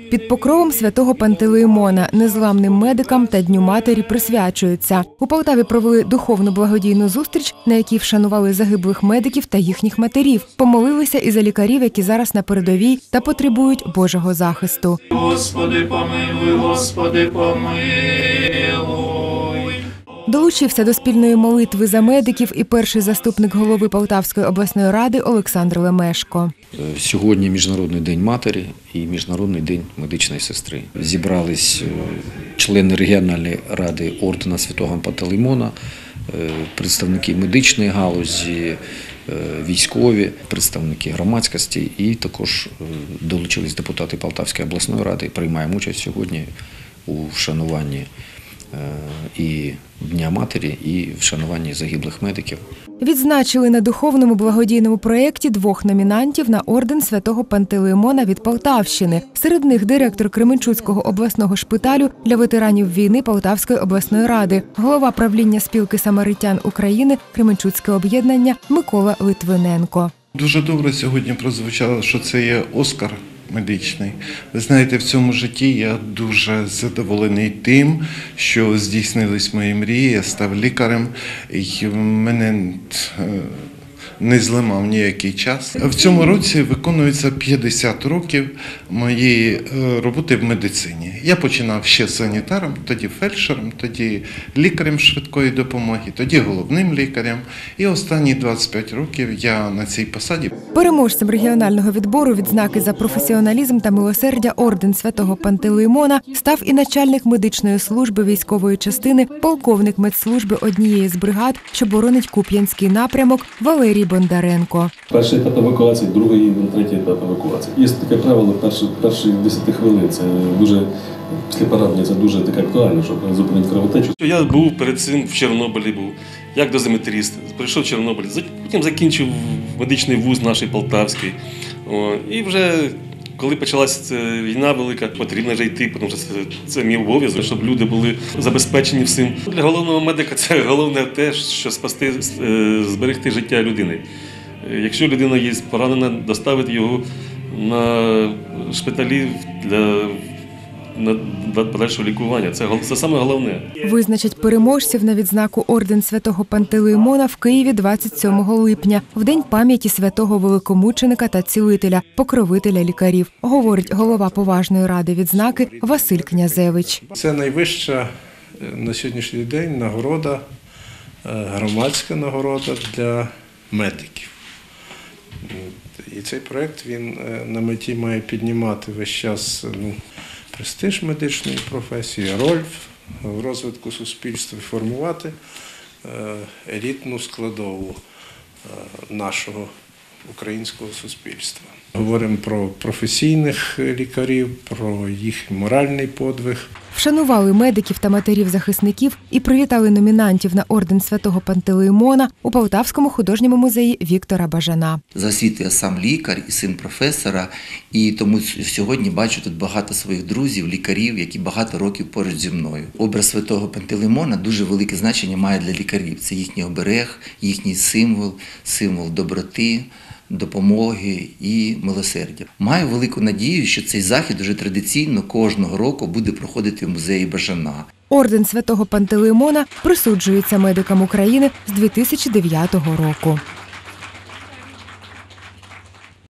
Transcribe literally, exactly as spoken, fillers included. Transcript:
Під покровом святого Пантелеїмона незламним медикам та Дню матері присвячуються. У Полтаві провели духовну благодійну зустріч, на якій вшанували загиблих медиків та їхніх матерів. Помолилися і за лікарів, які зараз на передовій та потребують Божого захисту. Господи, помилуй, Господи, помилуй. Долучився до спільної молитви за медиків і перший заступник голови Полтавської обласної ради Олександр Лемешко. Сьогодні Міжнародний день матері і Міжнародний день медичної сестри. Зібрались члени регіональної ради ордена Святого Пантелеїмона, представники медичної галузі, військові, представники громадськості і також долучились депутати Полтавської обласної ради. Приймаємо участь сьогодні у вшануванні і Дня матері, і вшануванні загиблих медиків. Відзначили на духовному благодійному проєкті двох номінантів на орден Святого Пантелеїмона від Полтавщини. Серед них директор Кременчуцького обласного шпиталю для ветеранів війни Полтавської обласної ради, голова правління спілки самаритян України Кременчуцьке об'єднання Микола Литвиненко. Дуже добре сьогодні прозвучало, що це є Оскар медичний. Ви знаєте, в цьому житті я дуже задоволений тим, що здійснились мої мрії, я став лікарем, і мене не зламав ніякий час. В цьому році виконується п'ятдесят років моєї роботи в медицині. Я починав ще санітаром, тоді фельдшером, тоді лікарем швидкої допомоги, тоді головним лікарем. І останні двадцять п'ять років я на цій посаді. Переможцем регіонального відбору відзнаки за професіоналізм та милосердя орден Святого Пантелеїмона став і начальник медичної служби військової частини, полковник медслужби однієї з бригад, що боронить Куп'янський напрямок, Валерій Бондаренко. Перший етап евакуації, другий, третій етап евакуації. Є таке правило, перші, перші десять хвилин. Це дуже, після поранення, це дуже таке актуально, щоб зупинити кровотечу. Я був перед цим в Чорнобилі, був як дозиметрист. Прийшов в Чорнобиль, потім закінчив медичний вуз наш Полтавський. О, і вже коли почалася війна велика, потрібно вже йти, тому що це, це мій обов'язок, щоб люди були забезпечені всім. Для головного медика це головне те, що спасти, зберегти життя людини. Якщо людина є поранена, доставити його на шпиталі для на подальшого лікування. Це, це саме головне. Визначать переможців на відзнаку орден Святого Пантелеїмона в Києві двадцять сьомого липня, в день пам'яті святого великомученика та цілителя, покровителя лікарів, говорить голова поважної ради відзнаки Василь Князевич. Це найвища на сьогоднішній день нагорода, громадська нагорода для медиків. І цей проєкт, він на меті має піднімати весь час, ну, престиж медичної професії, роль в розвитку суспільства, формувати елітну складову нашого українського суспільства. Говоримо про професійних лікарів, про їх моральний подвиг. Вшанували медиків та матерів-захисників і привітали номінантів на орден Святого Пантелеїмона у Полтавському художньому музеї Віктора Бажана. За освітою я сам лікар і син професора, і тому сьогодні бачу тут багато своїх друзів, лікарів, які багато років поруч зі мною. Образ Святого Пантелеїмона дуже велике значення має для лікарів. Це їхній оберег, їхній символ, символ доброти, допомоги і милосердя. Маю велику надію, що цей захід уже традиційно кожного року буде проходити в музеї Бажана. Орден Святого Пантелеїмона присуджується медикам України з дві тисячі дев'ятого року.